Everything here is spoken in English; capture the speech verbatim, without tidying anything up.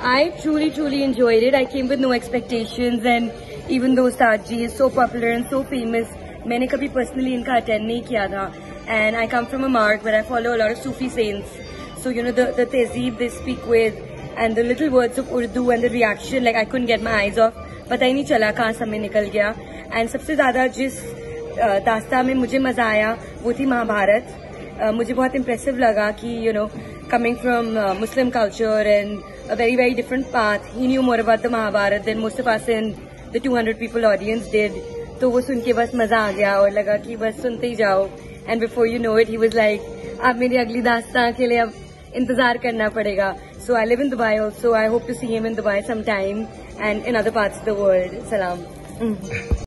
I truly, truly enjoyed it. I came with no expectations, and even though Ustad Ji is so popular and so famous, मैंने कभी personally इनका attend नहीं किया था. And I come from a mark where I follow a lot of Sufi saints. So you know the the tehzeeb they speak with, and the little words of Urdu and the reaction, like I couldn't get my eyes off. पता ही नहीं चला कहाँ समय निकल गया. And सबसे ज़्यादा जिस दास्ता में मुझे मजा आया वो थी महाभारत. Uh, मुझे बहुत impressive लगा कि you know coming from uh, Muslim culture and a very very different path, he knew more about the Mahabharata than most of us in the two hundred people audience did. तो वो सुन के बस मजा आ गया और लगा कि बस सुनते ही जाओ. And before you know it, he was like, आप मेरी अगली दास्तां के लिए अब इंतजार करना पड़ेगा. So I live in Dubai also. I hope to see him in Dubai sometime and in other parts of the world. Salam.